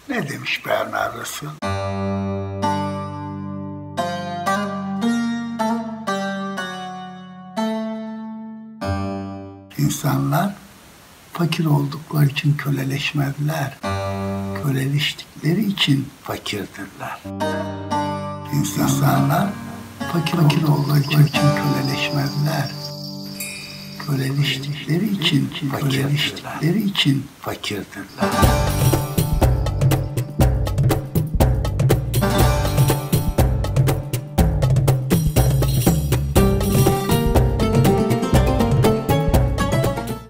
Ne demiş Bernard Russell? İnsanlar fakir oldukları için köleleşmediler. Köleleştikleri için fakirdirler. İnsanlar fakir oldukları için köleleşmediler. Köleleştikleri için fakirdirler.